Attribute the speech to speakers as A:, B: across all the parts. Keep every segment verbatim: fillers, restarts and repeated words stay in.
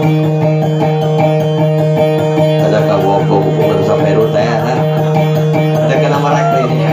A: Ada kau kau bukan sampai rute ya. Ada kena marak ini ya.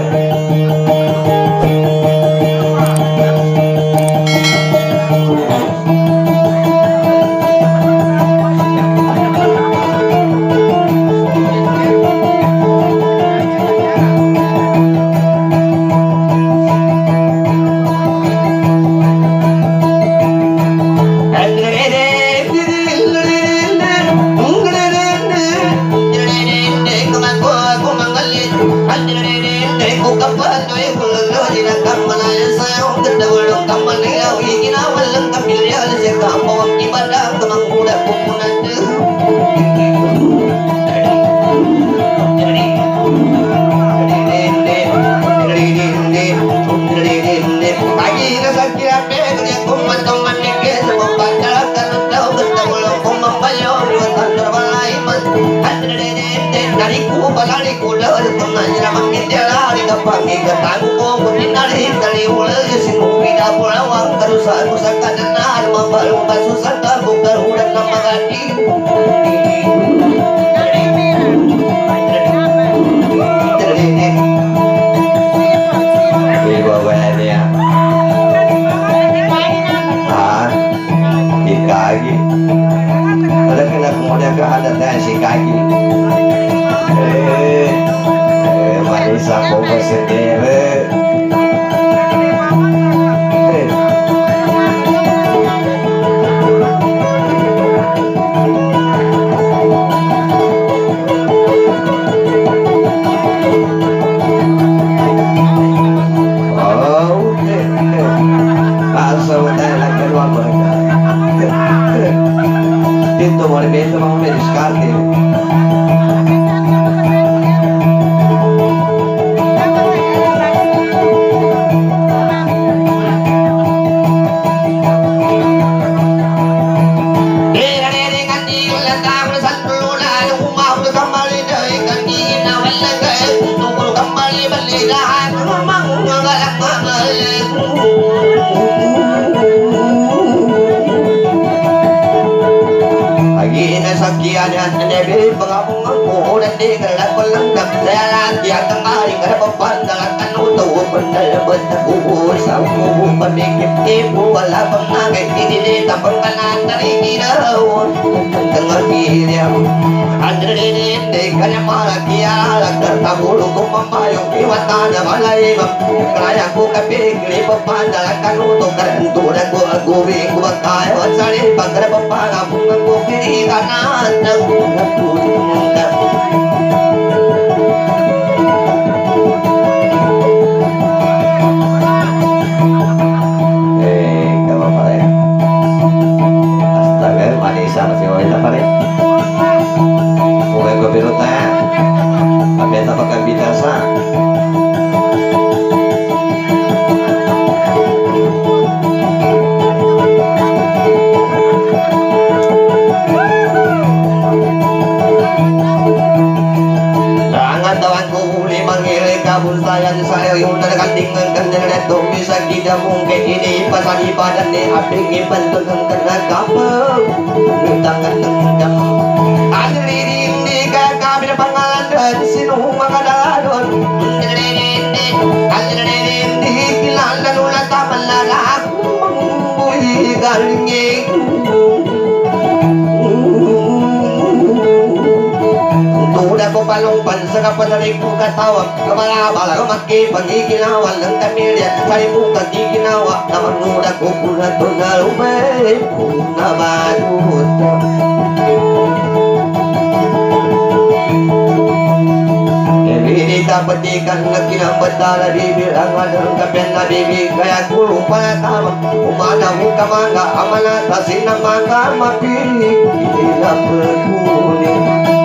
A: Petikan nakinang batala bibir ang adang kapen na bibig kaya kulong panatama umana muka manga amana tasin na manga mapilig hindi na pagkunin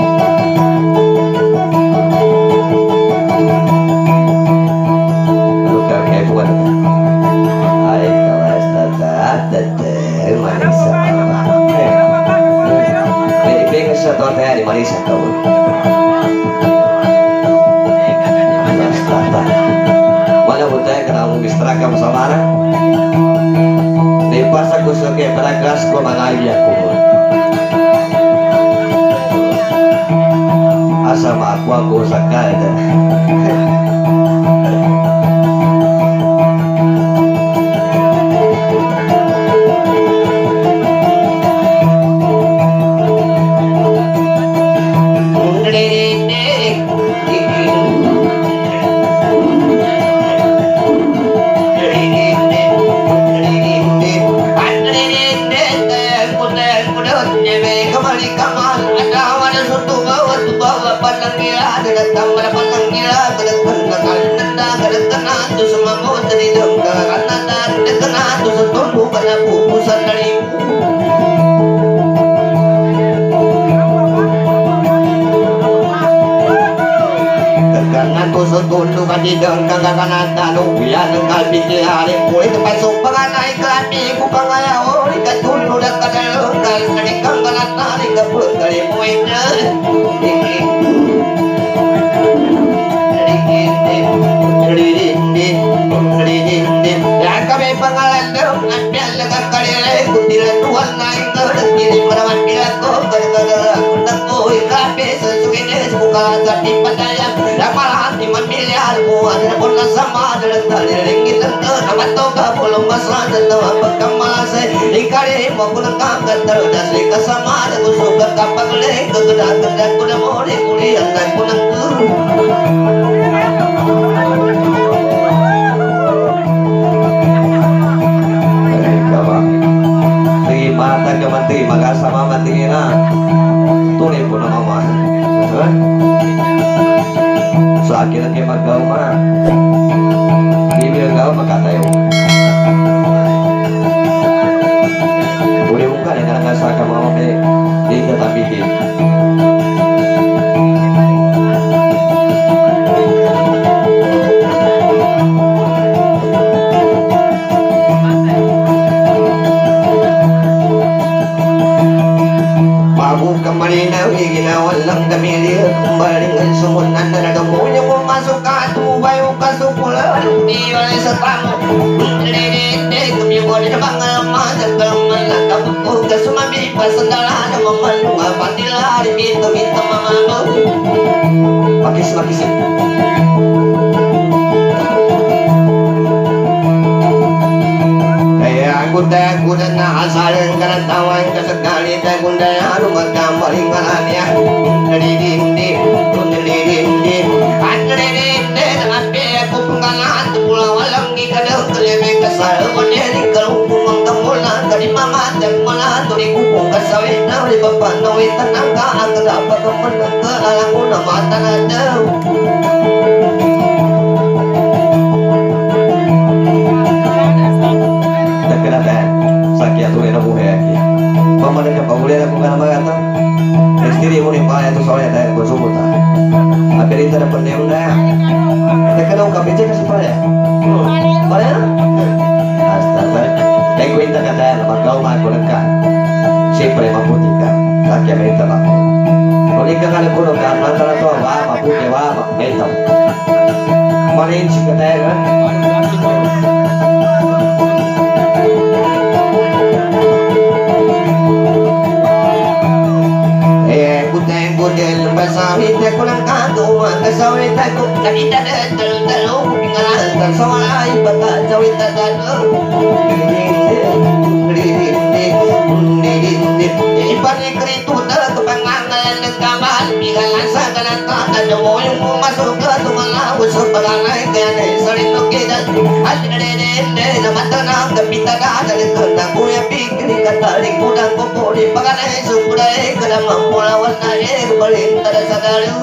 A: ano ka kaya buwan ay kawas tatatata Marisa pwede sa to kaya di Marisa ka mana butai kena mengistrahkan bersama. Lepas aku suka peragas ko mangai aku. asa aku aku sakal dah. Tulu kadidang kagakanan tanu yan ang kalbiti hari kulit pasok panganay kami ku pangayao ikat tulu dak kadalong kal kadikang kanatari kaput kali muit ya kami pangalandong ambil laga kalile kutilan tuan naik kini perawan bilako gara-gara kundak koi kape sesugine buka jadi padaya malah di miliar buat pun sama dalam tali ringgit tentu nama toga belum masalah tentu apa kamal saya dikari mau pulang kangen terus dikasih sama aku suka kapak leh kegedak kegedak kuda mau dikuliah dan pulang ke terima tak mati maka sama mati na tulis pun nama so akhirnya dia magau mah dia gau maka tayo boleh bukan yang kadang saka mau be di tetapi di kembali nawi ginawan lang damili kembali ng sumunan na nagamunya mo masuk ka tubay o kasukulan di wala sa tamo hindi kami mo rin mga madagdaman lang kapag ka sumabi pasandalan ng mamalunga patila rin minta mga pakis pakis kuda kuda na asalan karantawan kasagali ta kuda anu magkamaling kalanya dari dindi dari dindi andre dindi ape aku penggalan pulau walang gikadang kelebe kasal waneri kalau kumang kamulan dari mama dan mana dari kupung kasawit na di bapak nawit tanangka ang dapat kemenang ke alang una mata nada sakit tu era buhe aquí mama de paule da con gama gata estiri mo ni pa itu soalnya dah ko subuta aperi tara pande una te kana un capiche que se pare pare hasta ta te cuenta que ta la marcao ma con acá siempre maputica sakit merita la Olika kali kuno kan antara tu wa mapute wa mapeta marin sikata kan Sawit aku lang kanto ang sawit ako nakita na talo-talo pingalan kan sawala ibata sawit talo ipani krito na kapangangalan ng kamal pingalan sa kananta na mo yung pumasok ka tumalaw sa palanay kaya na isarin no kita at nalilinde na mata na kapita na nalito na kuya pikri kataling kudang kupuri paganay sukuday kadamang pulawan na eh balin tada sa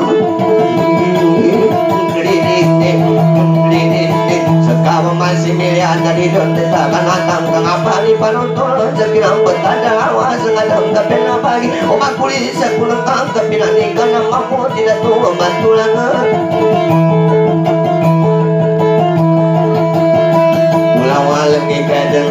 A: sekarang masih miliar dari donde takkan datang mengapa ni panonton sekirang bertanda awas sengadang kepena pagi omak kulit sepulang kang kepina ni karena mampu tidak tuh membantu lagi mulawal lagi kadang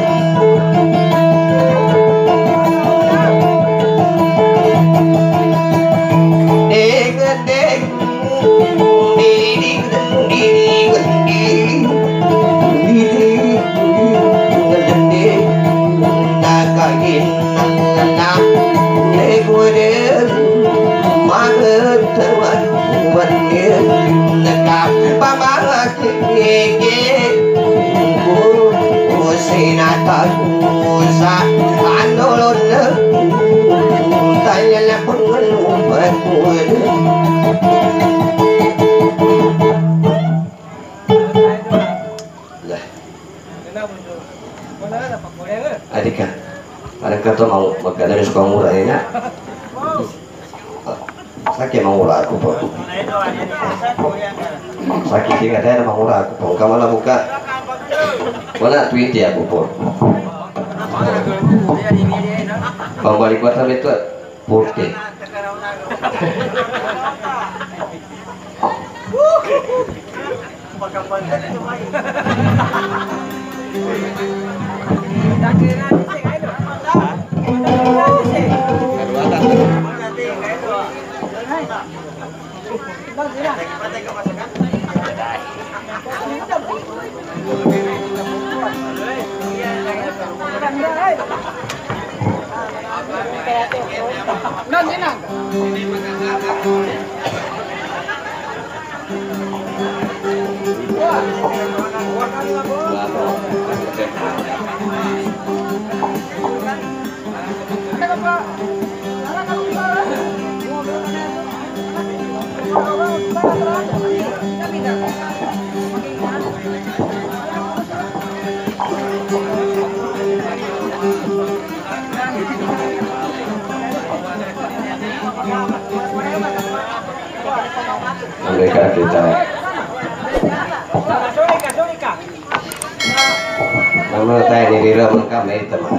A: negap pamangkiki sinatakusa andolon tanya na pengelupan adik kan ada kata mau makan dari suka murah ya sakit mau murah aku pun sakit sih ada mau murah aku pun kamu lah buka mana tweet ya aku pun kalau balik kuasa itu putih mereka kita nama saya di dalam kami teman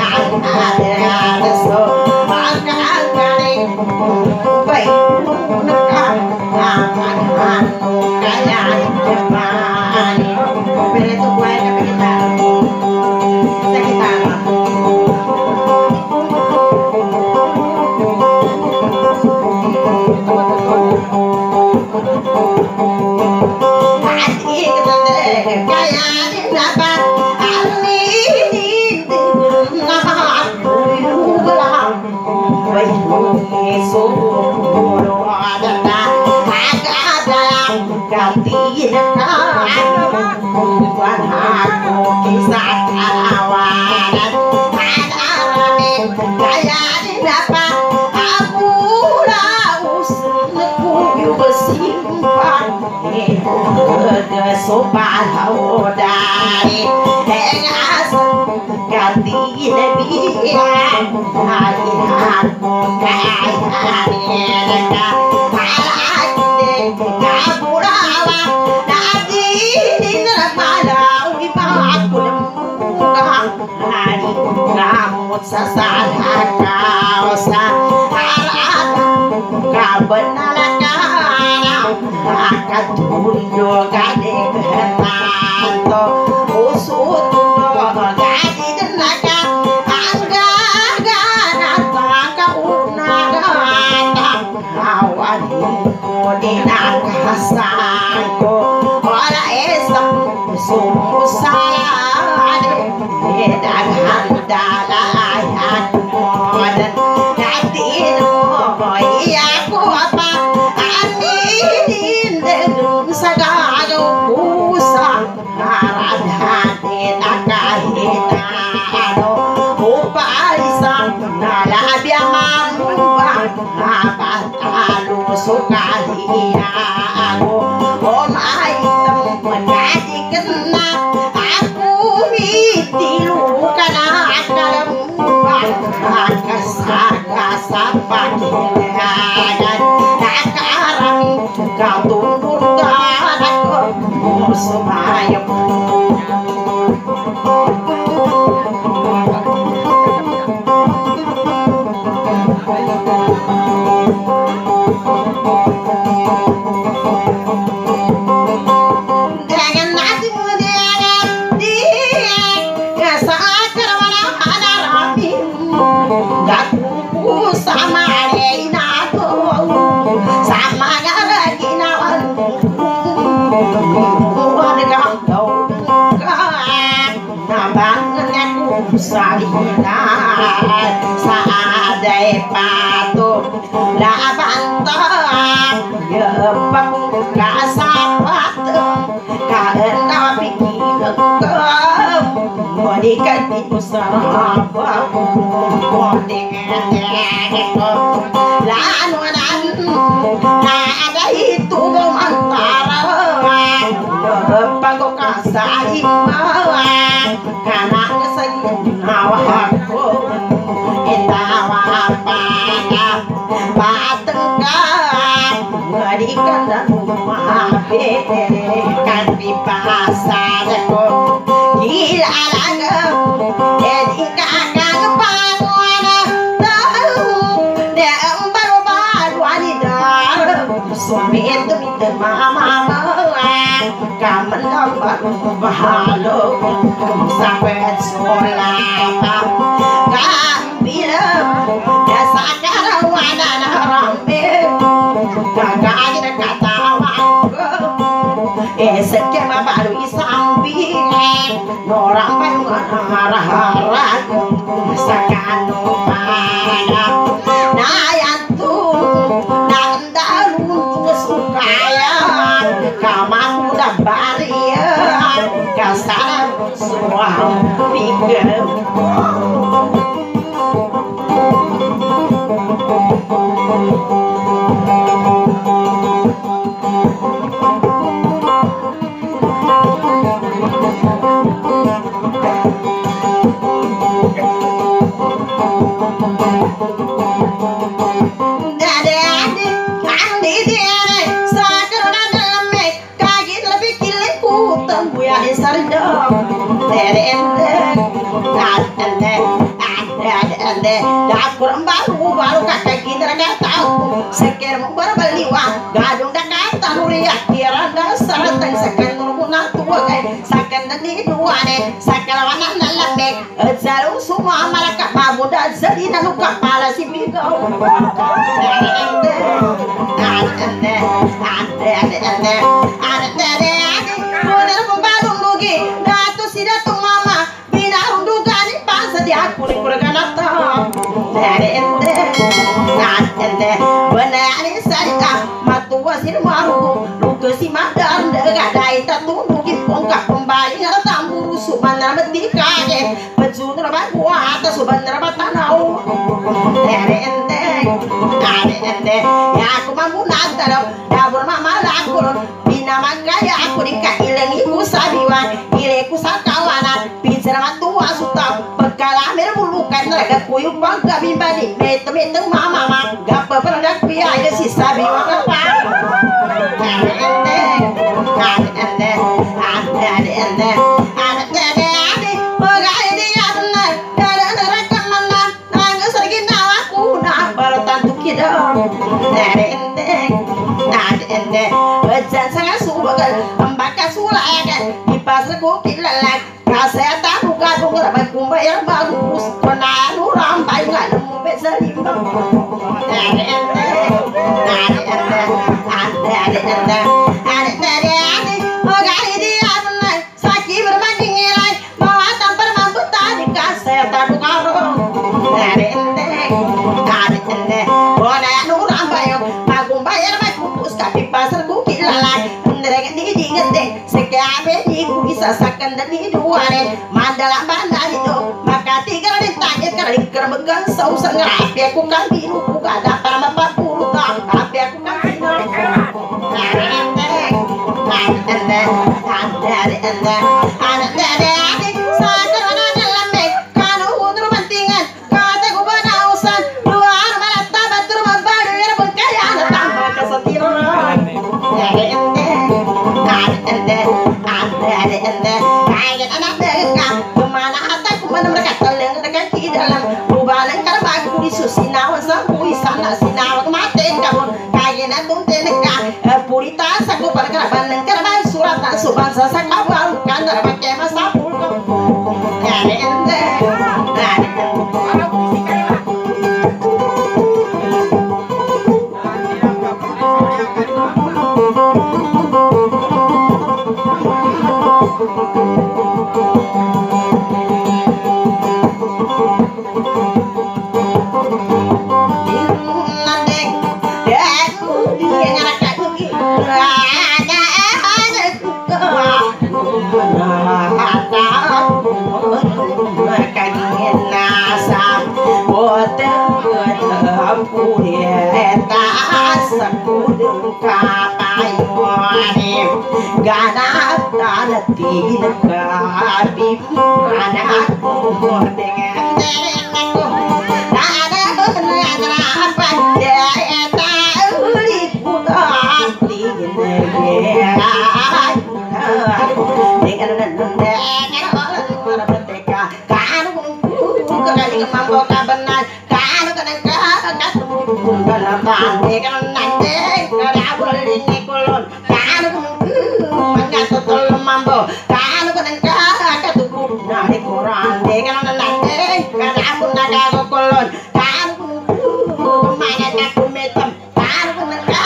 A: Baik.
B: subhanahu dari hengas ganti lebihan halihan kayan mereka halak ngapurawa nadi dinamalau ibakul hari ngamut sasana kausa halak kabenalakan akan tunduk gade ketanto usut gade denaka angga ganata kaunagata awan dinan kasanko ora esam sumusalade edan handala ayat modan katin iya ko apa anin dengan sagado pusang haradhane nakahitano upaisang nalabiaman bang apatalo sukaliya ako om aitam menjadi kena aku hitilu kana akalambang akasa-kasa pakilagan nakarami kau tundurkan aku sumayam sama reina sama ginawan warga kau nabangan aku salina saadai patu labanta ya bang kasapat karena pikir kau dikati usara kau dengan lanuan ada itu antara pagok kasai mawa karena kesegin awakku itawa pada patengkah ngadikan dan mabe kan di pasarku gila laga jadi kakak panguana suami itu minta mama kamen dapat bahalo sampai sekolah bila dasa karawana rambe kakak aja kata esek kema baru isambi norang baru harah-harah sakanu pada nayantu kaya kamu udah barian kasar suami pikir kurang baru baru kakak kita nggak tahu sekarang baru beli uang gadung dah kata nuria kira dah saratan sekarang nuruna tua kayak sekarang nanti dua nih sekarang anak nalak selalu semua mereka babu dah jadi nanu kepala si bigau ada ada ada ada ada bener pembaru nugi datu si datu mama bina undugan pas di aku nih kurang nata ende ende benar ini sarika matua sin maru luka si madan daga dai tatu nugi pongka pembayi ngara tamburu subana medika ke pejun rabat gua atas subana rabat tanau ende ende ende ya aku mampu nantaro ya bermama lakur bina magaya aku dikailengi gabi bani met met mama mama gapa produk biaya ada sisa biwa apa ande ande ande ande ande ande ande ande bagai dia benar ada neraka mana nang sergi nawaku na bertantu kita ande ande ande ande baca sangat subagal ambaka sulayakan di pasar gokil lalak kaseta buka buka rapat kumbayar bagus penalu rampai nggak nemu beza lima ande ande ande ande ande ande ande ande ande ande bagai dia benar sakit berbanding nilai bawa tampar mampu tadi kaseta buka ande ande ande ande penalu rampai bagus bayar bagus tapi pasar gokil lalak nderek di dingete sekabe di bisa sakan dan di dua ne mandala bandar itu maka tiga dan tanya kali kerbegan saus ngerapi aku kan biru buka dapat empat puluh tahun tapi aku kan biru ande ande ande ande ande ande sakar mana dalam mek kanu udur pentingan kata ku banausan dua malah tabat rumah baru yang berkaya tambah kesetiran ande ande ande ande ande ande kaget anak dekam kemana hataku mana mereka teleng dekat di dalam rubalan karbaku di susinawa sampai sana sinawa kematen kamu kaget atung teneka purita saku perkaraban karban suratan subangsa sakabal kan pakai masa pul ande ande ande Ganak tanah tinggi kabi anak umur dengan denganku ada benar apa dia tahu di putar tinggi dengan dengan orang merdeka kan kali mampu benar kan kan kan bukan nanti kan nanti kada boleh ini kulon kan tol mambo kanu kan ka tuku na di koran de kan nanti kada aku naga ko kolon kanu mana ka kumetam kanu kan ka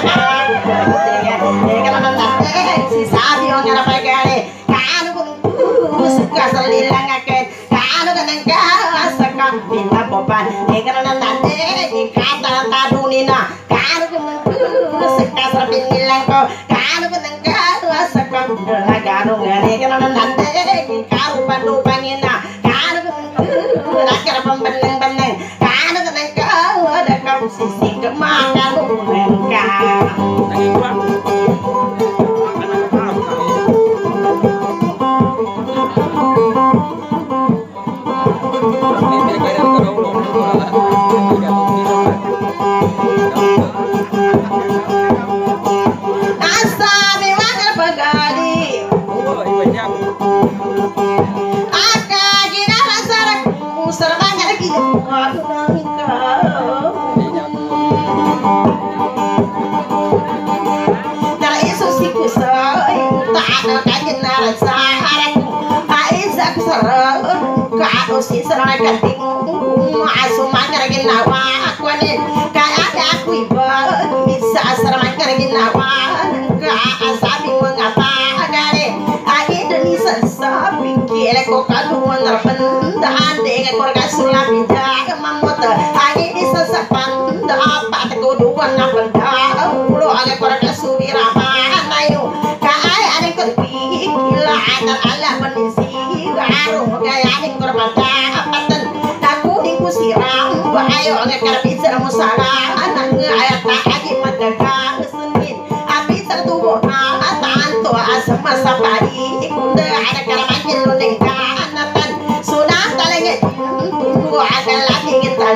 B: de kan nanti si sabi on ngara pagare kanu kan suka salilang aket kanu kan ka asaka pinta popan de kan nanti kata tadunina kanu kan suka sarpinilang ko kanu kan sakam lagano ngane kana nante karu pandu pangina karu rakar pembeneng beneng karu keneng kau ada kamu sisi kemakan nengka kau si serai kating asu makar ginawa aku ni kaya aku iba bisa serai makar ginawa ka asabi mengapa agare agi deni sasabi kile ko kaduan rapendahan dengan korga sulapi jaga mamot agi di sasapan dapat kuduan napenda ulo aga korga subira nayo kaya ada kerpi kila ada ala penisi garu gaya ning korbata apatan aku ning kusiram ayo ngakar bisa musala anak ayat aji madaga senin api tertubuh tanto asam sapari ikunda ada karamanil ning kanatan sudah talenge tunggu ada lagi kita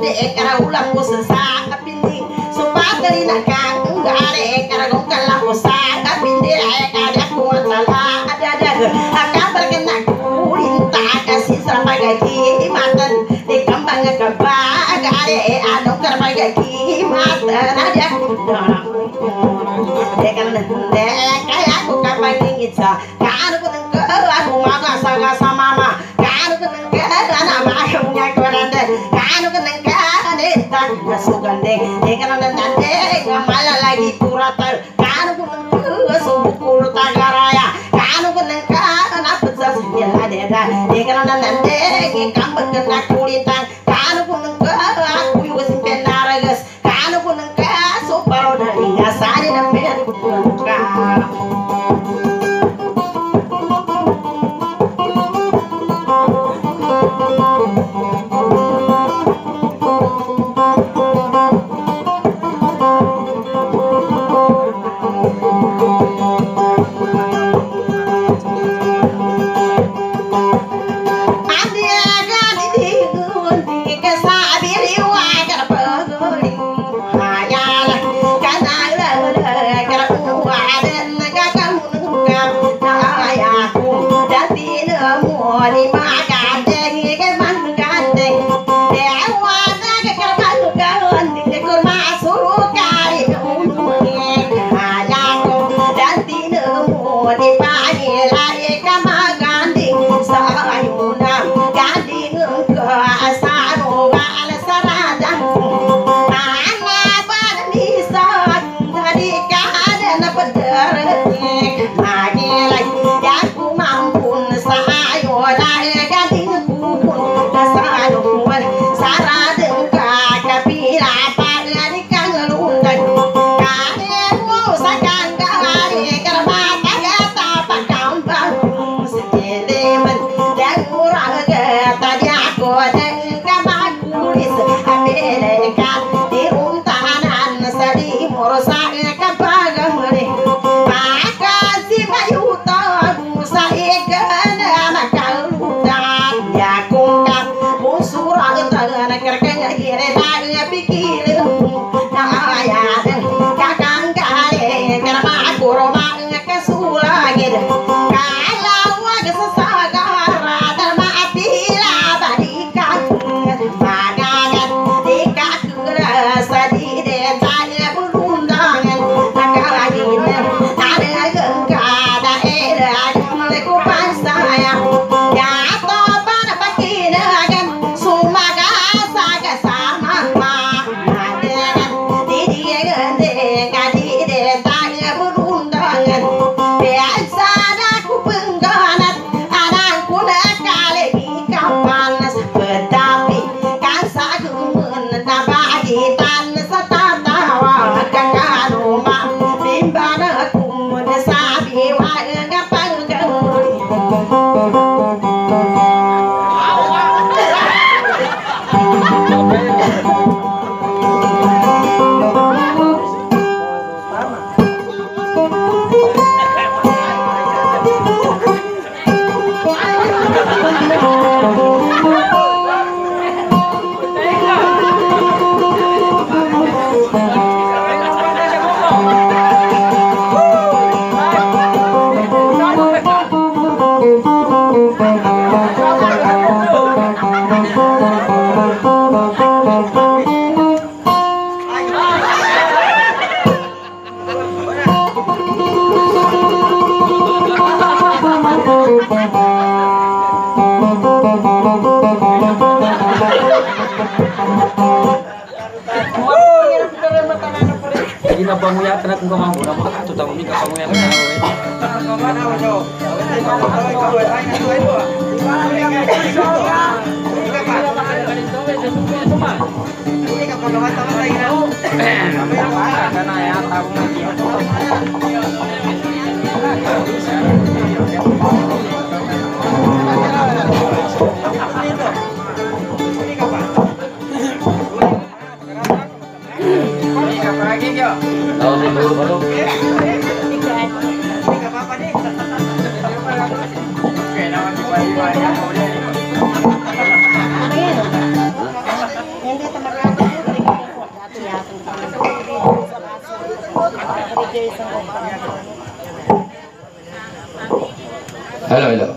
B: de kara ulang ko sa kapindi supatari na kang ngare kara gong kala ko sa kapindi ay kada ko sala ada ada akabar kena kulinta kasih serapagaki matan di kambang kaba gare anu karapagaki matan ada dekan de kaya ko kapag ngitsa kaano ko nang ako magasa sa mama kaano ko nang ana ma nya ko nande kaano ko nang kane tak nasugande dekan nande ngamala lagi puratal kaano ko nang subukul tagaraya kaano ko nang kana putsa yalla deda dekan nande kambang kena kulitan kaano ko nang aku yo simpen naragas kaano ko nang ka so paro na ingasani na pen ko ka
C: pamuya kana kung kamampo na mga tutang mi ka pamuya kana
B: Hindi
A: Halo, halo.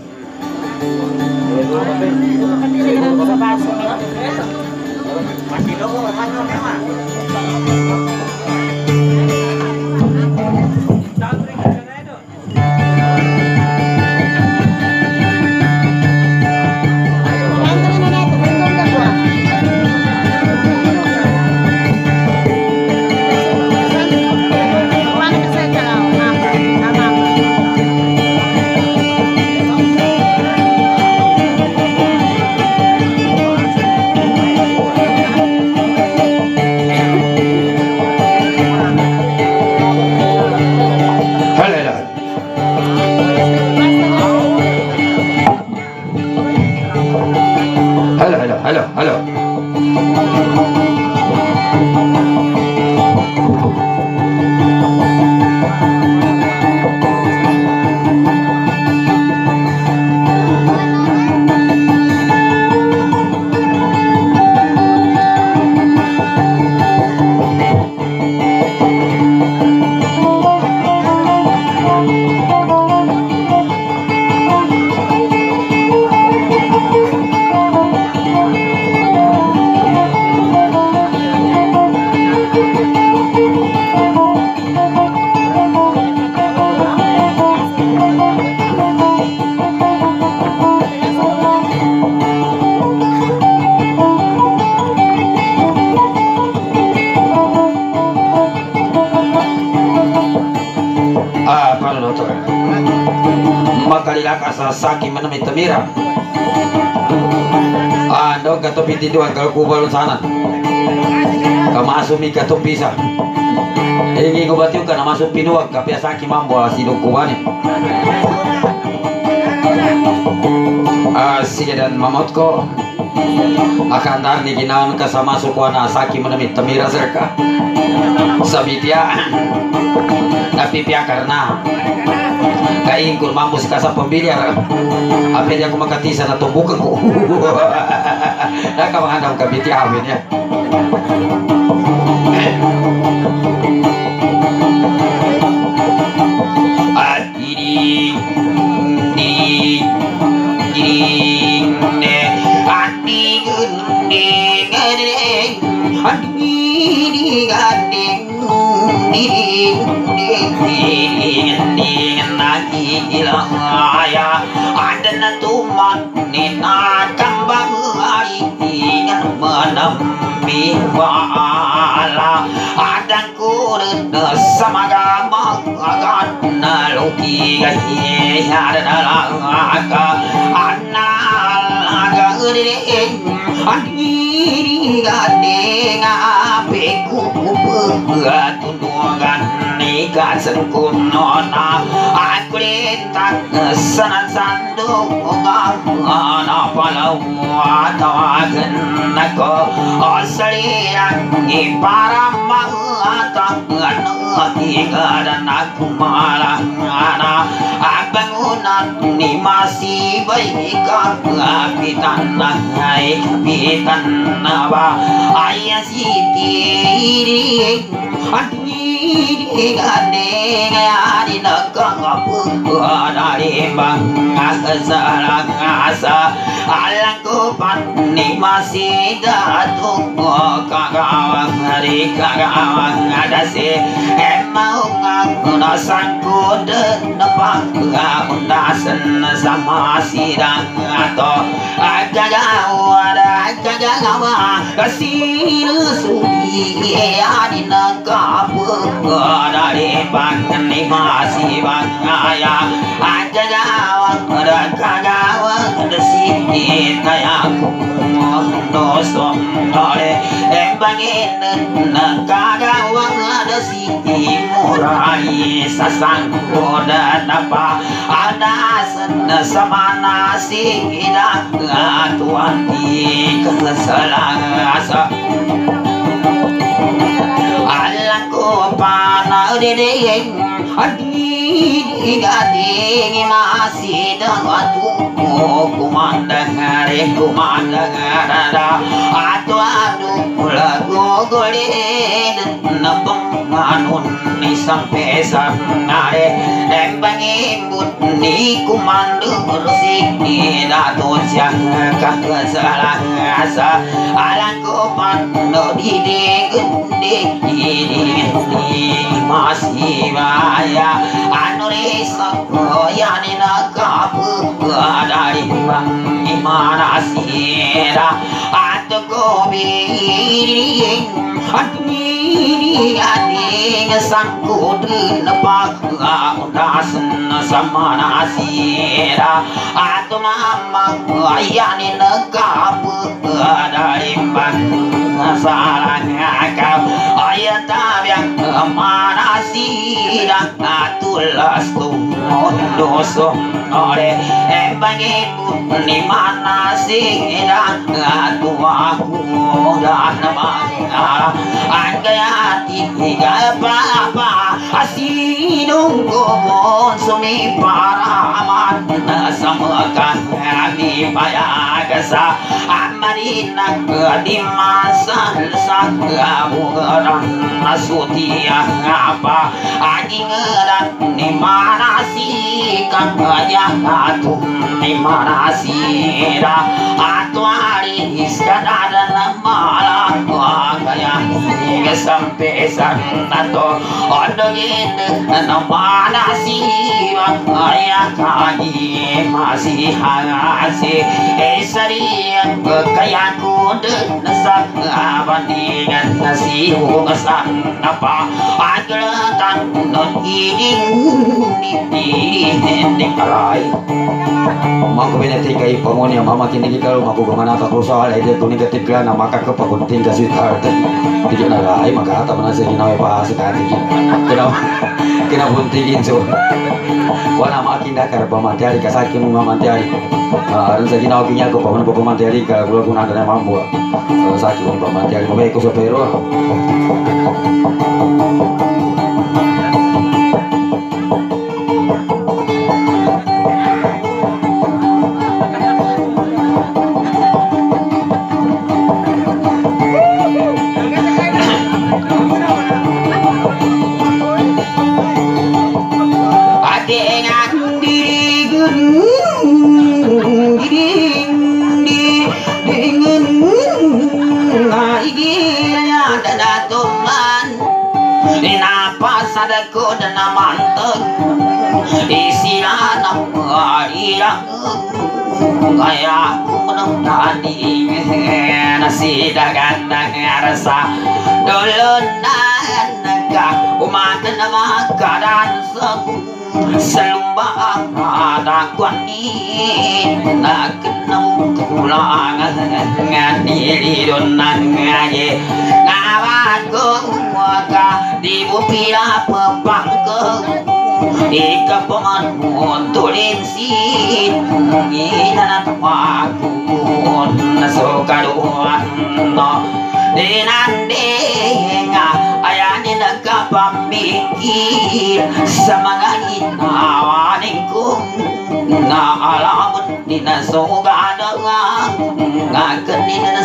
A: Halo, halo. Sasaki menemi temira ando gato piti dua kalau kubalun sana kamasumi gato pisa ini ko batiu kana masuk pinuag kapia saki mambo asidong kubani sige dan mamot ko akan dar ni ginaon ka sa masuk wana saki menemi temira serka sabitia napipia karena kain kur mampus kasa pembiliar apa dia aku makatisa na tumbukan ko naka mengandam kabiti amin ya adiri di di ne ati gunde ngade adiri gade di di di nagi ilahaya ada natuman nina kambang ai dengan menembi wala ada kurun sama gama agan naluki gahi ada nalaga anal aga ure adiri gade ngapeku buatundungan nikah sengkunona aku letak sanan sandung ngana palau atawagen nako asalian iparama atangan dan aku malah ngana abangunan ni masih baik kapitan hai kapitan ba ayah siti adiri gandeng adi nakang apu dari bang asal asa alangku panik masih datuk kagawang hari kagawang ada si emau ngakuna sangku dan nepang undasan sama sidang atau agak ada agak gawa kasih sudi adi nakapu dari bang ni masih bang ayah agak gawa ada kagawang ada sini kayak dosom oleh embangin kagawang ada sini murai sasang dan apa ada sana sama nasi hidup tuan di keselasa Alangku panah dedeng adi gading masih dengan
D: kumandang hari kumandang ada atu adu lagu golin nepeng manun ni sampai sanare embangi ni kumandang rusik ni datu siang kagak salah asa alang kumando di di di masih baya anu resak yani nakapu dari bang imana sira atu kobi ani ani sangkudin pak udasan sama nasira atu mama yani nakapu dari bang salahnya kau ayat yang mana sira atulas tu doso ore embangi ni mana sira atu aku dah nama angayati apa apa asinung ko sumi paraman sama kami payah kasa amarina di masa sakamu geran nasutia apa anjing geran di mana sih kan ayah atu di mana sih dah atu hari istana malah kayak sampai sana to odongin mana sih ayah kaki masih hangasih esarian kayak kuda nasak abandingan nasi ungasan apa agatan non ini ini ini karai mako benetika ipamoni mama kini kalau mako kemana tak rusak ada dia kuning ketika nama kakak pakunting kasih harta tidak narai maka tak pernah sih nawe pas sekali kena kena buntingin so wana makin dakar pamantari kasaki mumamantari ran sa ginawa kinya ko pamana po pamantari ka gulo kuna na mambo sa saki mo pamantari mo ko sa pero sadaku dan manteng isian iya kayak menung tadi nasi dagang rasa dulu naga umat nama keadaan selumbang ada kuani nak kenal pulang ngadi donan ngaje ngawat kuaka di bupila pepangke ika pongan montolin sin ina tamakun nasokaduan no dinandenga ayani nagkapamikir sa mga inawaningkong na alamun ni nasugada nga nga kanin na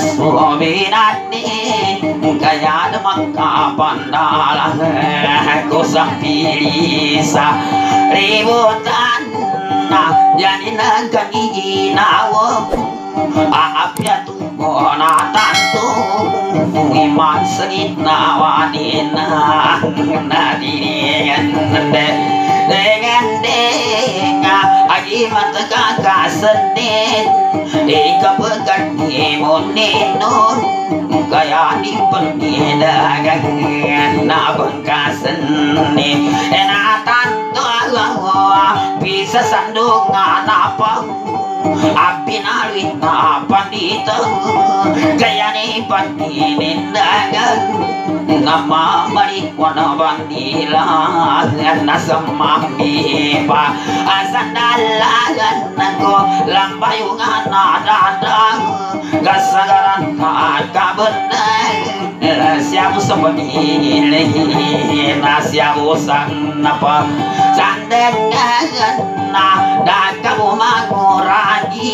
D: suminati kaya na magkapandala ko sa pilisa ributan na yanin nagkagiginawa aapya tungo na tanto iman sagit na wanin na nadinigan dengan denga agi mata kakasenin ikapekan imuninun kaya ni pernidagan na bangkasenin na tanto bisa sandungan apa api nalit na pandito kaya ni paninindagan nama marijuana bandila nasa mamipa asan dalagan ko lambayungan na dadang kasagaran na kabenang siyamu sebenile na siyamu sanapa sandengan na dakamu manguragi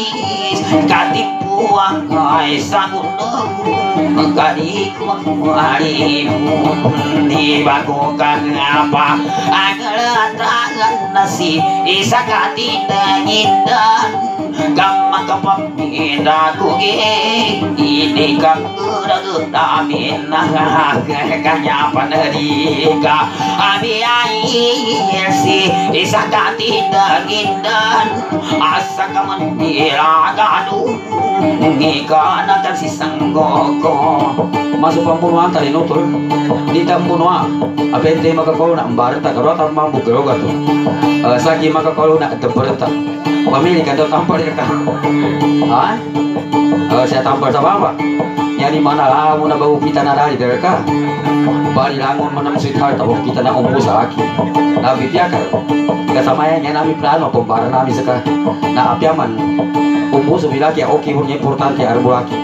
D: katipuan ay sagunong Magkadik magwalimun Di bago kang apa Ang latangan na si Isa katinanginan Gamang kapapinda kugi Ini kang uragutamin Kanya panarika Abi air si Isa katinanginan Asa kamanira gadung Ngika na kan si sanggoko
C: Masuk pembunuhan tadi nutur di tampunuan apa ente maka kau nak membarta kalau tak mampu geroga tu saki maka kau nak temperta pemilih kata tampar dia kan ah saya tampar sama apa yang di mana lah mau bau kita nak dari mereka bali langun menang sweetheart tahu kita nak umpus lagi nabi piakar kasama yang nami plano pembaran nami seka na apiaman umpus bilaki oke punya importante arbulaki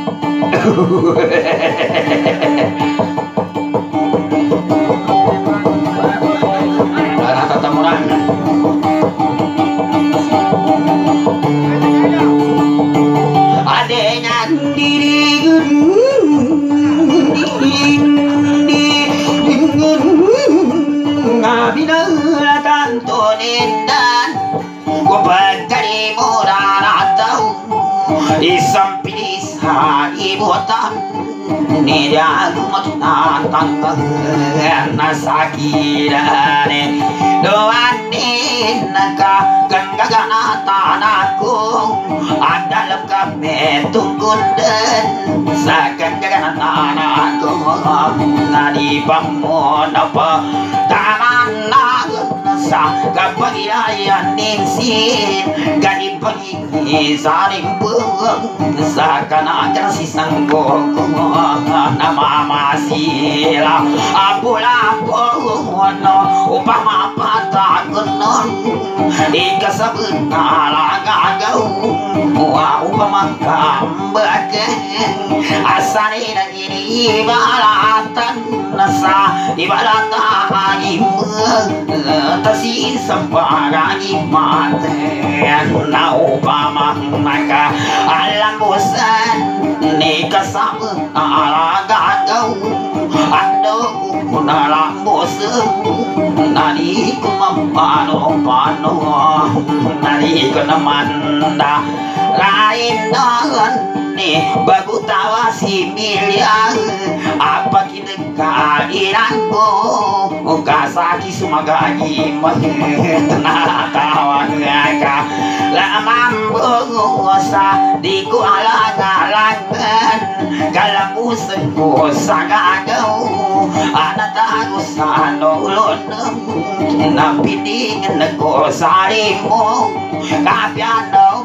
C: Karena tatamunan
D: adanya diri ngabina tanto nindan gua pagkari mo rarataw isang pilis haibutan Nida kumatunatan nasakirane doanin ka kanggaganatan ako adalam kami tungkundan sa kanggaganatan ako nadipamon apa tanan sa kapagiayan ninsin ganipagi sa rimbang sa kanakan si sanggok namamasila apo-lapo no upama patagonon ikasabenara gagaw wa upama kambagan asani na ibaratan nasa ibarata agimang tasi sampagagi mate na upama naka alambosan ni kasama alagagaw ando kunalambos nani kumapano pano nani ko naman na lain naman ni bago tawa si Milya apa kinagkainan ko kasaki sumagagi natawa ka lamang bungo sa di ko alangalangan kalamusan ko sa gagaw anatago sa nulon napitingan ko sa limong kapiano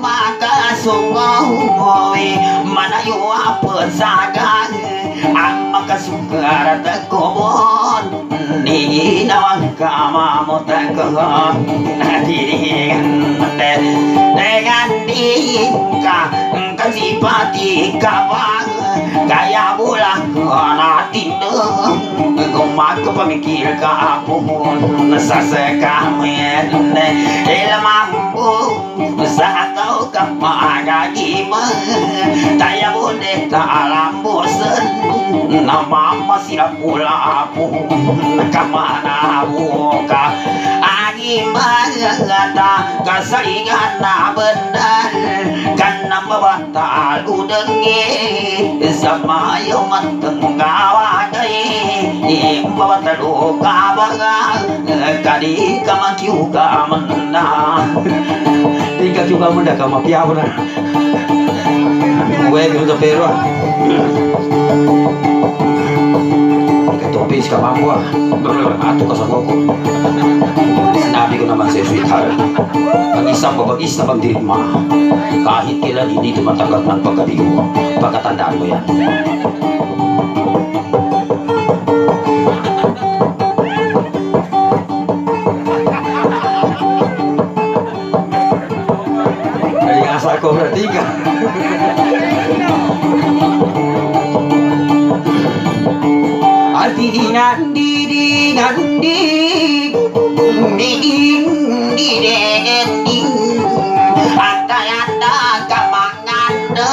D: makasumoy manayo apon sa gagaw ang makasukar at kumon ni nawang kamamot ako natiringan dengan din ka kasi pati ka pa kaya bulang ko natin kung magkapamikir ka po nasasakamin ilamang po sa ataw ka maagagiman tayo mo neta alambosan namamasira pula po nakamanawo ka agiman ngata kasaringan na benar kan nambabata ludengi sama yung matenggawa day mbabata luka baga kadi kamakiu kamanda tika kiu kamanda kamapiaw na Uwe yung pero topis ka mampu ah ato ka sa koko sinabi ko naman sa sweetheart ang isang babagis na pagdirigma kahit kailan hindi tumatanggap ng pagkabigo pagkatandaan mo yan ay asa ko berarti ka Didingan didingan ding ding didingan ding Antayanda kamangan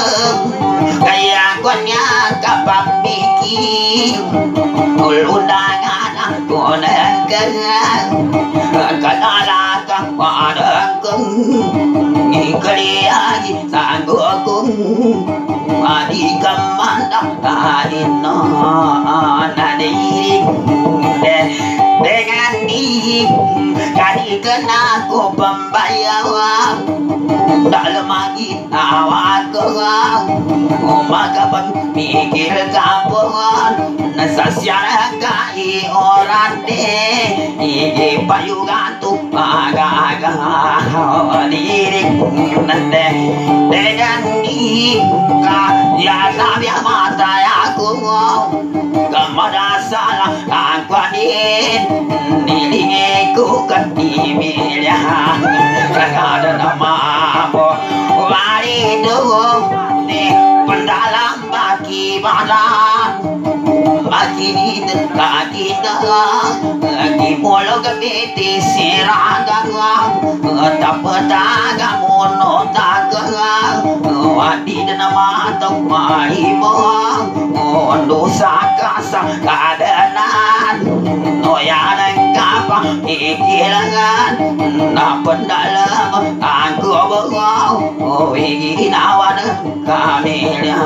D: Ulundangan aku nenggang Kalalagang padangkeng Ikaliagi sanggokong Adi kamandang Adina nadiring Dengan di Kadi kena ko pembayawan Dalam lagi awak kau Maka pemikir kampungan Nasasyara kai orang deh Igi payungan tu agak-agak diri nande dengan nikah ya sabia mata aku kemana salah aku adin diriku kedimilya ada nama apa wali dulu di pendalam bagi badan bagi di kaki dah lagi molo kebiti siragang tak petaga mono tagang wadi nama tok mai mo dosa kasa keadaan noyan kapa ikilangan na pendalam aku bengau oh iki nawan kamilya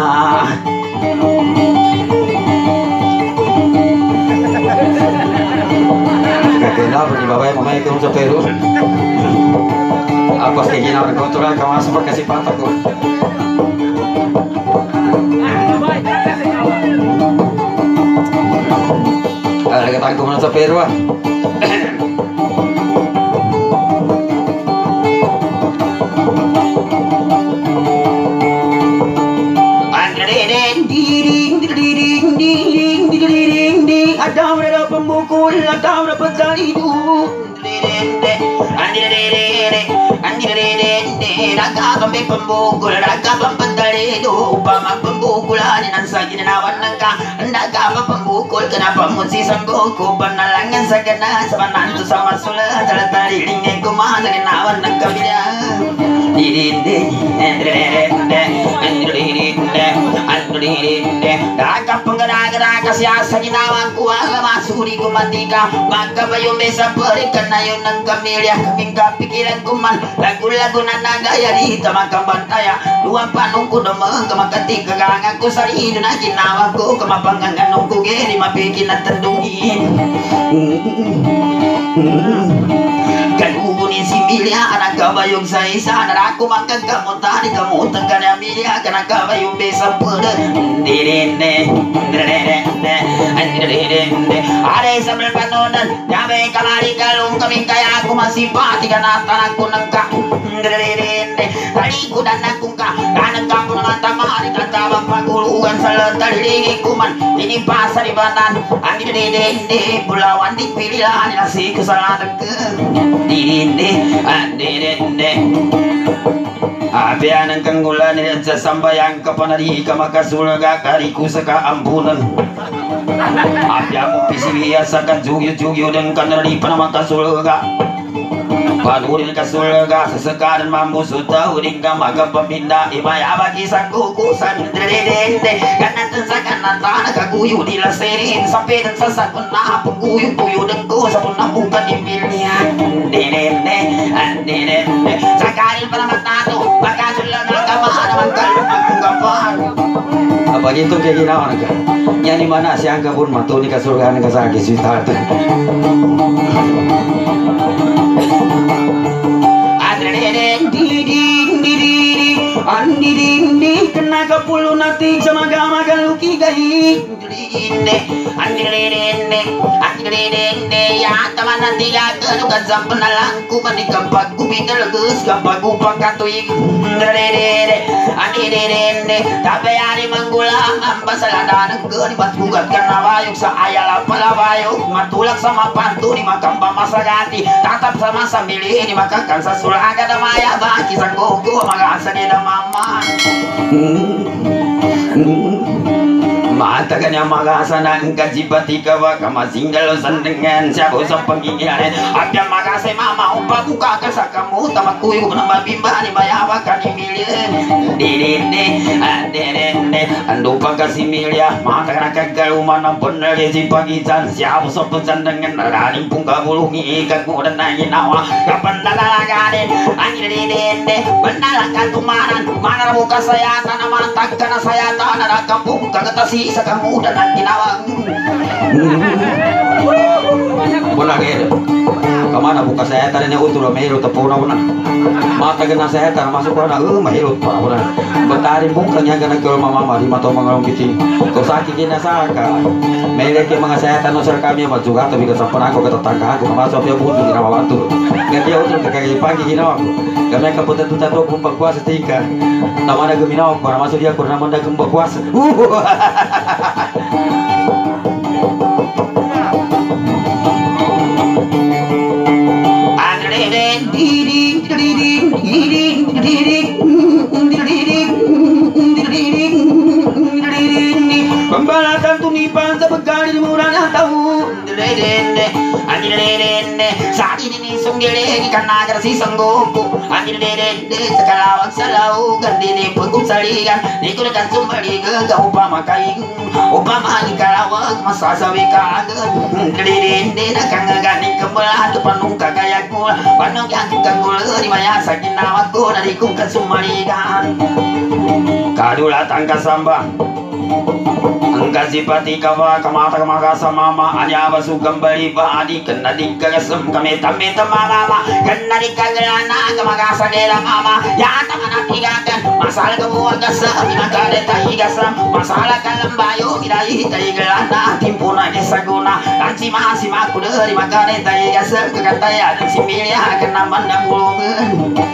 C: Kenapa nih bapak yang mamanya itu Peru? Apa sih gini orang kontrol kamu masuk kasih patah kok? Ada kata aku mana Peru ah?
D: Ada berapa pemukul, ada berapa kali itu. Raga kami pembukul, raga pempentali itu. Upama pembukulan yang saja nawan nangka. Raga pembukul, kenapa mesti sangguku penalangan sakena sebanan tu sama sulah jalan tadi ringin kumah sakit nawan nangka bila. Dirinde, dirinde, dirinde, dirinde. Raga penggerak-gerak siasa ginawan kuala masuri kumatika. Maka bayu mesa berikan ayo nangka milih kemingka pikiran kuman. Lagu-lagu nanagaya di tamakang bantaya. Dua panungku domeng kemakati kegangaku sari duna ginawaku kemapangangan nungku geri mapikin at tendungin. Kanubuni si Milia anak kabayong sa isa na ako magkagamutan kamu tekan ya Milia kana kabayong besa pede dirinde dirinde dirinde ada sambil panonan jabe kamari kalung kami kaya aku masih pati kana tanahku nangka dirinde tadi ku dan aku ka kanang kampung mata mari kata bapak guluan salatali kuman ini pasar ibatan andi dirinde pulauan dipilihan nasi kesalahan ke dirinde dirinde apian ang kanggulan sa sambayang kapanari ka makasulaga kariku sa kaampunan apya mo pisiliya sa kajugyo-jugyo ng kanari pa na makasulaga panurin kasulaga sa sakaran mamusuta uring ka magapapinda imayabagi sa kukusan dirinde kanatan sa kanatan nakaguyo nila serin sa pedan sa sakon na pagguyo-guyo ng ko sa punabukan imilya dirinde dirinde sa karin pa naman nato magkasulang ang kamaan naman kalupang kapan
C: apa gitu kayak gini orang kan? Yang di mana si angka pun matu ni kasurga ni kasaki sweetheart.
D: Adreden diding diding andiding di kena kapulu nating sama gama galuki gahi diding andiding andiding ya teman nanti ya kenu kazam penalangku manikam pagu bidal gus kapagu pakatuing diding andiding tapi hari manggulang ambasaladanan ke di batbugat karena wayuk sa ayala palawayuk matulak sama pantu di makam pamasagati tatap sama sambil ini makakan sa sulaga da maya baki sa gogo magasa ni da mama mata kanya magasa ng kajipati kawa kamasinggal sandengan siya ko sa pangingyan apya magasa mama umpa buka ka sa kamu tamakuyo na mabimba ni mayaba ka ni milyen dirinde dirinde ando pagkasimilya mata nakagaluman ng bener si pagitan siapa sopesan dengan raning pung kabulungi kagudan na ginawa kapan nalalaganin ang inilidinde banalakan tumanan mana buka sayatan na mantag ka na sayatan na nakapung kagatasi sa kamudan ang ginawa
C: Wala kayo. Kamana buka sayatan niya utulo mahirot tapuna una. Matagal na sayatan masuk ko na uh mahirot pa una. Batarin buka niya ganag ko mama di mato mga biting. Ko saki ginasaka. Mele ke mga sayatan no sir kami magjuga to bigas sampun ako katatangka ako masuk dia butuh di rawa bantu. Ganti utro kakak pagi ginawa ko. Kami kapunta tuta to kung pagkuasa tika. Tama na guminaw para masuk dia kurang manda kung pagkuasa.
D: Pembalatan tunipan sa pagkali murah na tahu saat ini sunggili ikan ajar si sanggupu sekalawang salau gandini pagum saligan dikulikan sumbali gagah upama kain upama ikalawang masa sawi kagen didindi nakang ngagani kembelah depan nungka kayak gula panung yang kanggul di maya sakin nawatku dari kungkan sumaligan kadulatan kasambang Angkasipati kawa kamata kamakasa mama anya basu kembali baadi kena dikagasem kami tamita mama kena dikagelana kamakasa dera mama ya tamana tigakan masalah kamu agasa minakade tahigasam masalah kalembayo idai tahigelana timpuna desaguna kanci mahasi maku dari makade tahigasam kekataya dan similya kena mandang bulungan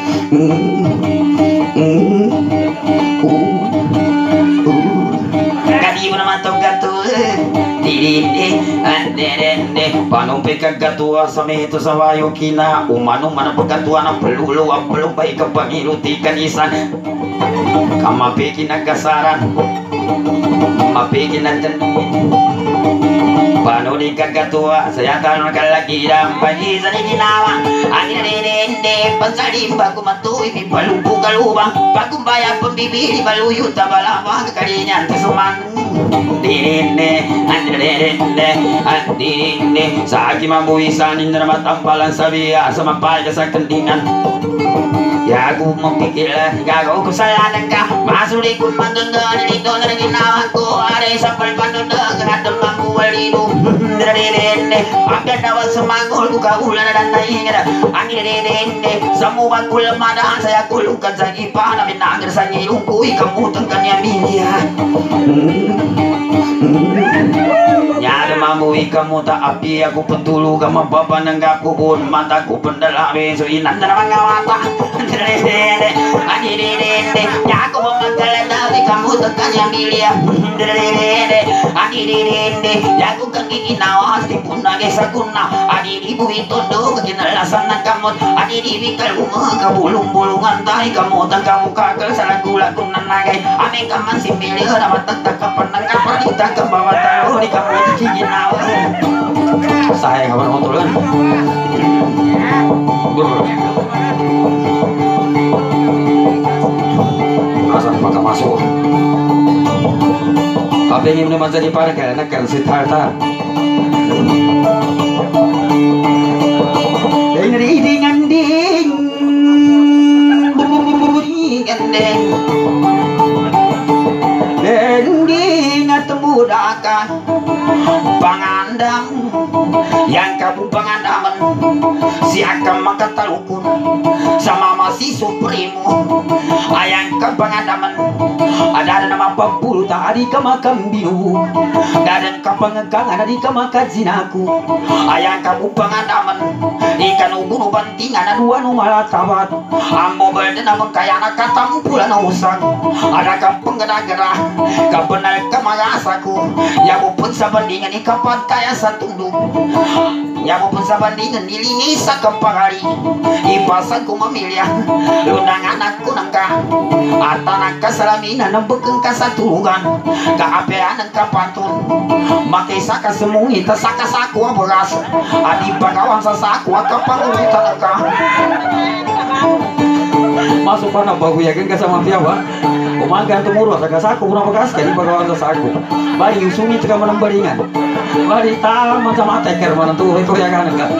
D: Kadi mana matong gato, dirinde, anderende, panumpe kagatua sami itu sawayo kina, umanu mana pagatua na pelulu apelu baik kepangiluti kanisan, kamape kinagasaran, mape kinajanduin. Pano di kagatua, saya tahu lagi dan pagi sani ginawa, angin dirinde, pensalim baku matu ini pelumpu kalubang, baku bayar pembibir baluyu tabalama kekalinya tesuman. Dirinde, dirinde, dirinde, saki mampu isan indra matampalan sabia sama pai sa kendingan. Ya aku memikirlah gagal ku saya dengka masuk di kun manggengga di dona di ginawaku ada sampai pandoda kenadem mampu walidu dirinde agak dapat semangul buka ulan dan nainga angin dirinde semua kul mada saya kulukan sagi pana binangir sangi ungkui kamu tengkan ya milia Nyada mampu kamu tak api aku petulu kamu bapa nenggak kubun mataku pendalam beso inan dan mangawata dirinde dirinde aku memagalan dari kamu tekan yang milia dirinde dirinde aku kaki nawas timpun nage sakuna adi ibu itu do kekinalasan nak kamu adi di kaluma kabulung bulungan tai kamu tak kamu kakel salah gula kunan nagai ame kaman si milia dapat tak kapan kapan kita ke bawah tahu di kamu kiki nawas
C: Saya kapan mau turun? Asal maka masuk. Apa yang ingin menjadi para karena kan Siddhartha.
D: Ding ding ding ding ding temudakan pangandam yang kamu pangandaman si akan makatalukun sama masih supremo ayang ke pangandaman ada nama papulu tak ada kemakam biru dan kapangegang ada di kemakan zinaku ayang kamu pangandaman ikan ubun banting ada dua numala tawat ambo berden namun kaya anak katamu pula usang ada kampung gerah-gerah kapenal kemagasaku ya pun sabandingan ikapat kaya satunduk ya pun sabandingan nilingi sa kepagari ipasanku memilih lunang anakku nangka atanak kasalaminan ng bekeng kasatulungan kaapean ng kapatun makisa kasemungi tasaka saku ang beras adi pagawang sa saku ang kapangulitan ka
C: Masuk pana baguyakan ka sama piawa Umaga tumuro sa kasako muna pagas kani pagawan sa sako. Bari yung sungit ka man ang baringan. Bari ta man sa matay kar man tuhoy ko yagan ka.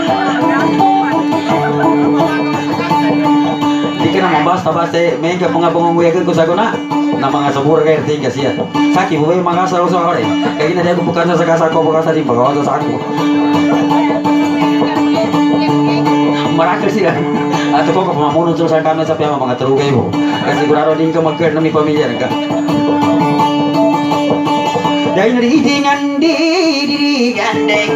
C: Di ka naman basta-basta may ka mga pangunguyagan ko sa kuna na mga sabura kayo tingga siya. Saki mo ba yung mga saro sa kore? Kaya na ko bukan sa kasako bukan sa din pagawan sa sako. Marakal sila. At ko ko pamamunod sa kami sa piyama mga tarugay mo. Kasi sigurado din ka mag-girl na may pamilya ka. Dahil naritingan di dirigandeng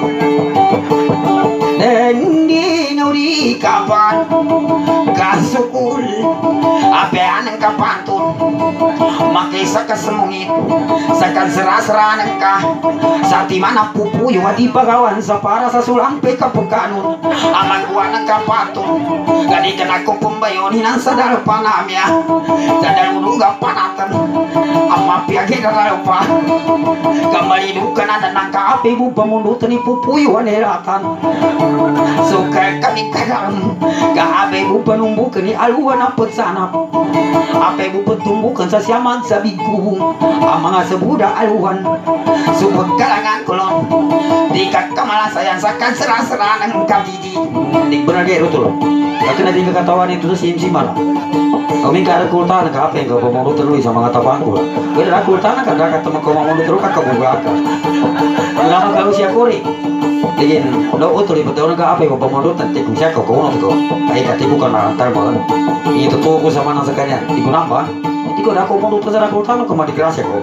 C: Hindi nguri kapan kasukul apean ang kapantun makisa ka semungit sakan seraseranan ka sa timana pupuyo di pagawan sa para sa sulang pe kapukanun aman kuan ang kapantun gadi kan ako pembayonin ang sadar panamya sadar uruga panatan amma piage darapa kembali dukan ada nangka ape bu pamunut ni pupuyo aneratan suka kami kadang gahabe bu penumbuh kini aluan apet sana ape bu petumbukan sa siaman sa bigu amang sebuda aluan suka kalangan kulon dikat kamala sayang sakan serah-serah nang kabidi dik benar dia betul tapi nanti kekatawan itu sim simala kami kada kultan ka ape ka pamulu terus sama kata pangku beda kultan ka dakat temo ko mamulu terus ka kabuga ka nama kalau sia kori Digin, lo utol ibu tahu nggak apa ya bapak modal nanti kunciak kau kau nanti kau, kayak katiku karena antar banget. Itu tuh aku sama nasekannya, iku napa? Iku ada aku modal terserah kau tahu kemana keras ya kau.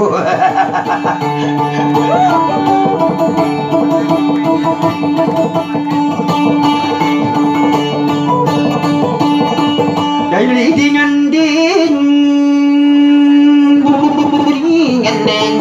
C: Dari dengan ding, dengan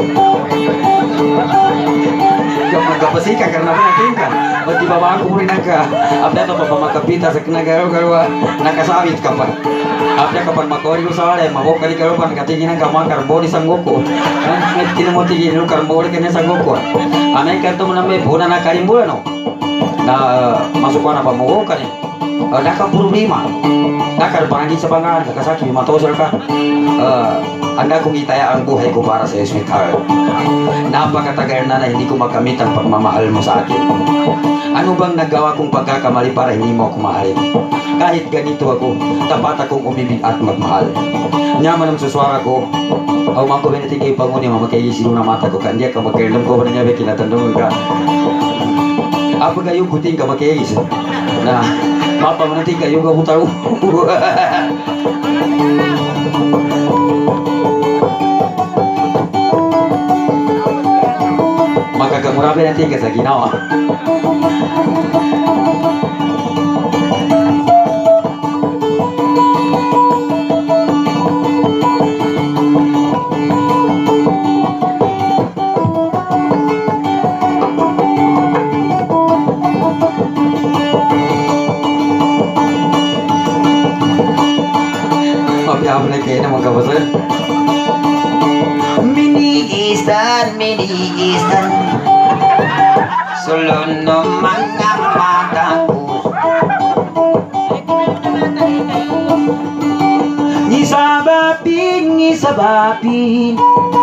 C: kapasikan karena meyakinkan berarti bawa aku muri naga apa atau bapak makapita sa kinagaro garwa nakasawit kapan apa kapan makori usale mabok kali karupan katingin ka makar bodi sanggoko ngetin mo tigin lu karbori kene sanggoko ame kanto menambe bona na karimbulan no na masuk ana pamogok kan nakang problema nakar pangi sa bangan kakasaki matosal ka anda kung itaya ang buhay ko para sa hospital. Napakatagal na na hindi ko makamit ang pagmamahal mo sa akin. Ano bang nagawa kong pagkakamali para hindi mo ako mahalin? Kahit ganito ako, tapat akong umibig at magmahal. Nyaman ang suswara ko, aw mako binatigay panguni mamakay silo na mata ko kandiya ka magkailam ko ba niya be kinatandungan ka. Apa kayo kuting ka makayis? Na mapa mo natin kayo ka mutaro. Murabe nanti ka sa ginawa. Mabiyaw na kayo na magkabasa. Minigistan, minigistan sulon no mga mataku Nisabapin, nisabapin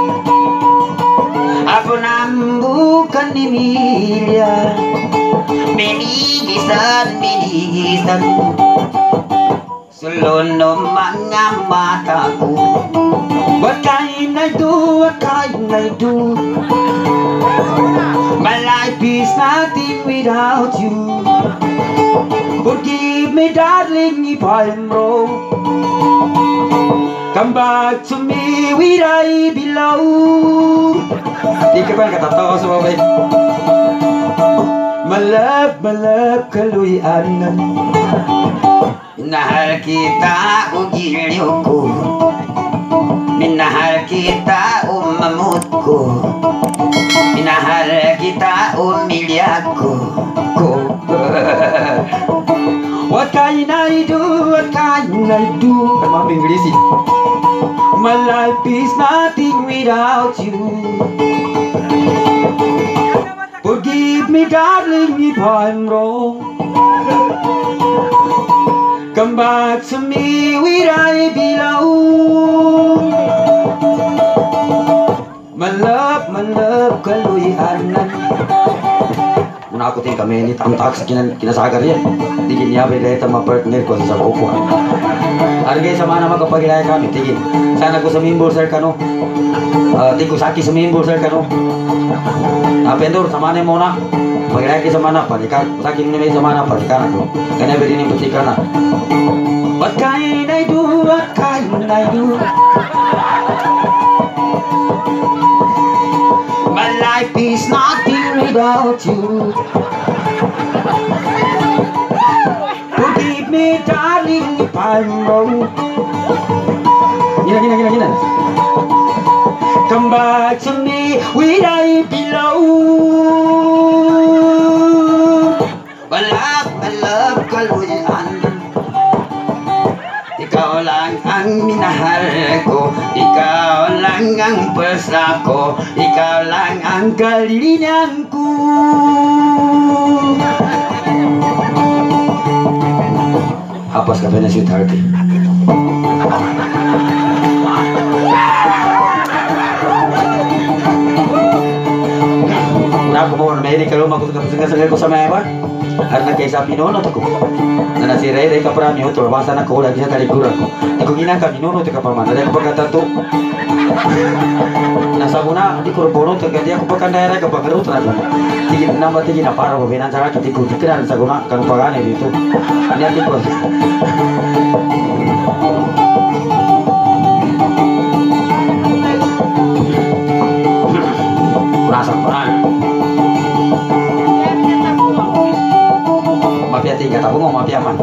C: Ako nambukan ni Emilia Minigisan, minigisan sulon no mga mataku What can I do, what can I do My life is nothing without you Forgive me darling if I'm wrong Come back to me where I belong Di ka pa katatawa sa babay Malap, malap kaluyanan Minahal kita o giliw ko Minahal kita o mamut ko Minahal kita o milyag ko What can I do, what can I do Emang Inggrisin My life is nothing without you Forgive me darling if I'm wrong Come back to me where I belong kaluyanan. Muna ako ting kami ni tamtak sa kinan kinasagar yan. Tigin niya beda ito ma-partner ko sa kuko. Argay sa mana magkapagilaya kami tigin. Sana ko sa mimbol sir kano. Uh, di ko saki sa mimbol sir kano. Napendor sa mana mo na. Pagilaya ki sa mana panikan. Sakin ni may sa mana panikan ako. Kanya beri ni putikan na. What can I do? What can I do?
D: My life is nothing without you.
C: Forgive me, darling, if I'm wrong. Gina, gina, gina, gina. Come back to me where I belong.
D: My love, my love, kaluyan. Ikaw lang ang minahal ko, ikaw lang ang pwersa ko, ikaw lang ang kalilinyan ko.
C: Hapos ka pa na sweetheart. Naku mo na may kalau maku suka ko sa maya karena kay sa pinono to ko na nasiray ray ka para mi utol basa na ko lagi sa talikuran ko di ko gina ka pinono te ka pa man dali ko pagkatato nasa una di ko bono te ka di ako pagkandaya ka pagkaro tra ko di na mati gina para ko binan sa ka di ko dikran sa guna kan pagane dito ani ati ko rasa parang mafia tiga tahu mau mafia apa?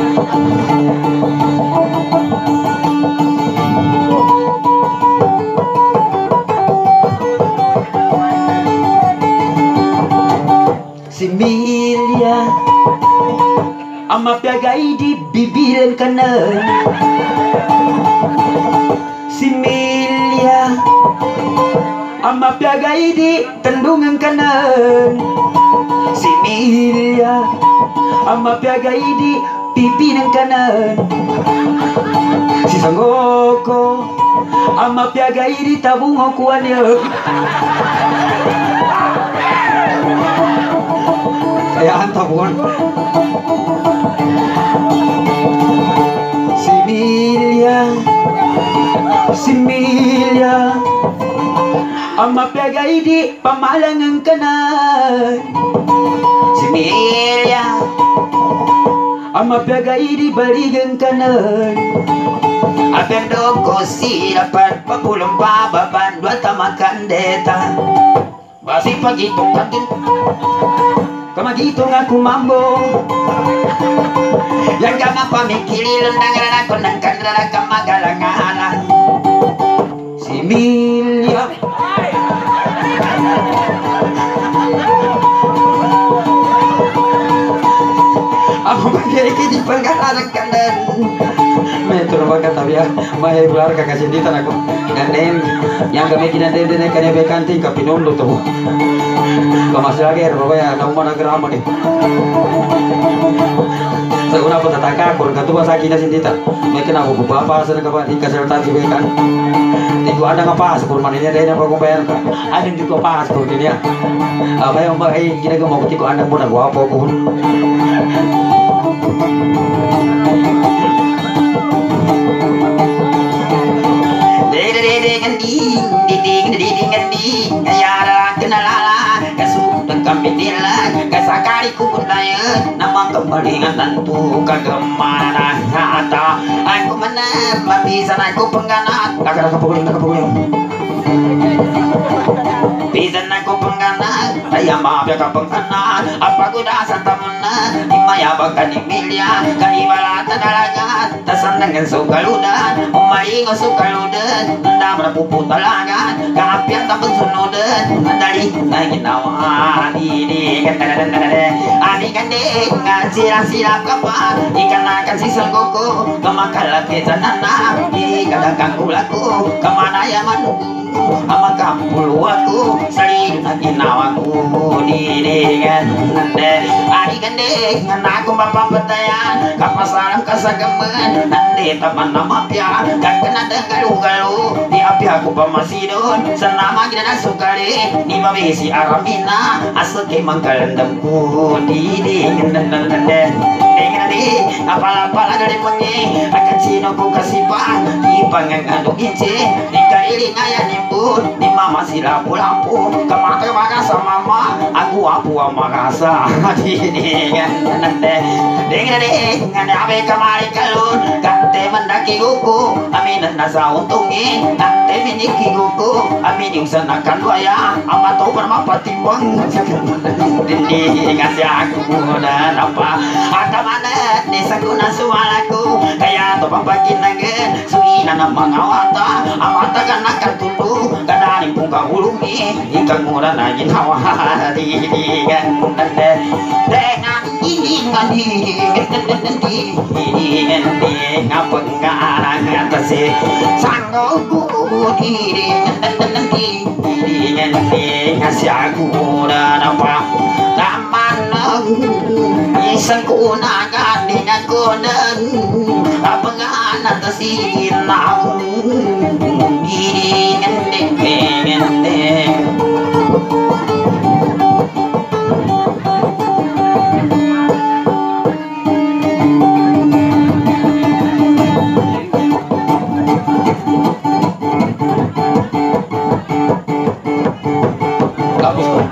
D: Si Milia ang mapiyagay di bibilan kanan. Si Milia ang mapiyagay di tandungan kanan. Si Milia ang mapiyagay di pipi ng kanan. Si Sanggoko ang mapiyagay di tabungo kuwanyo.
C: Kaya ang tabungan.
D: Si Milia, si Milia ang mapiyagay di pamalangang kanan. Si Milia ang mapiyagay di baligang kanan. Apendo ko sirapan papulong bababan dua tamakandeta. Basi pagitong kantin kamagitong ako mambo. Yang gama pamikililong nangalan ako ng kandara kamagalangalan. Si Milia ako magkiki di panggalarang kanan.
C: May turun ka tabi may bular ka kasi dito na ko ganen yang kami kinande din kanya bekanting ka pinondo to kamasager babaya na umana grama ni sa una po tataka ko katuwa sa akin na sindita may kina ko baba sa ka pa ikasertan si bekan di ko ada ngapas por manila din na pagkumpayan ka ano di ko pas ko niya abay ang ay ginagawa ko tiko anak mo na gwapo ko
D: kasakari ku berdaya nama kembalian tentu kegemaran nyata aku menang bisa aku pengganat
C: kakak kapukulin kapukulin
D: bisa aku pengganat ayam maaf ya kapengganat apa kuda santa menang imaya bakan imilia kaibala tadalagan tasandangan sukaludan umai ngosukaludan nda berpupu talagan kapian tapun sunudan dari nangin nawa ini ani kande ngasira sira kapa ikan akan si sengkoko kemakalat kesanana di kadang kulaku kemana ya manu amagampul aku salin na ginawa ko diringan nande ari gande aku mapapatayan kapasaran kasagaman nande taman na mapya kakana galu-galu di api aku pamasidon senama gina sukari ni mabisi aramina asuke mangkalandamku diringan nande Dengar apal-apal dari pengi akan sino ku kasipan di pangangan inci di kaili ngaya nimbun di mama si lampu-lampu kemaka maka sama mama aku apu makasa ini kan nande dengar deh ngane abe kamari kalun kate mendaki guku amin nasa untungi kate miniki guku amin yung sanakan waya amato permapati bang ini ngasih aku dan apa ada mana desa guna suaraku kaya to pambaginangan suina na mga wata amata ka nakatulog kadaling kung kahulumi ikang mura na ginawa didigan dengan ilingan didigan ngapag kaarang atasi sangaw ko didigan didigan ngasih aku dan apa taman isang kunagan dengan kunan apa nga natasin ako giringan dengan dengan kapus ko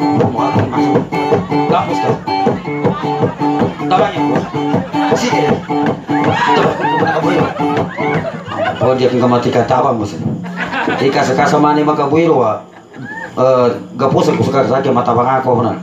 D: kapus ko tabanya sige oh dia kang mati kata apa musin ika sekasa mani maka buiro wa eh gapusan ku sekar sakit mata bang ako na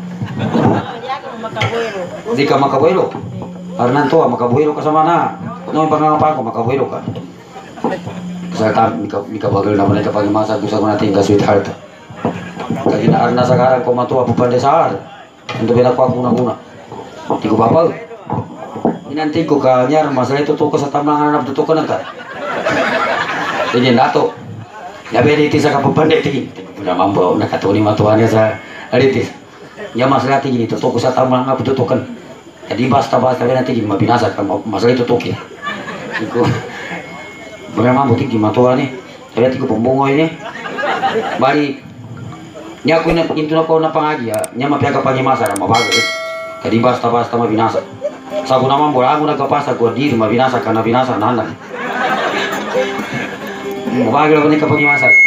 D: dika maka buiro arnan to maka buiro ka sama na no pangapa ko maka buiro ka saya tam mika mika bagal na mereka pagi masa ku sama natin ka sweetheart kaya na arna sekarang ko matua pupande sar untuk bela ko ako na tigo bapak nanti ko kanyar masalah itu tuh sa tamang anak tuh kan ka ini nato ya beri tisa ka pupande ti na mambo nakatuni matuannya sa aritis ya masalah ti gini tuh sa tamang anak tuh kan jadi basta basta nanti gini mabinasa ka masalah itu tuh ki tigo berapa mambo ti matuannya saya tigo pembungo ini bari nya ko na into na ko na pangagi nya mapiaga pa ni masa na mabago jadi basta basta mabinasa sabu naman bola ako nagkapasa ko dito mabinasa ka na binasa na anak mabagil ako ni kapag imasa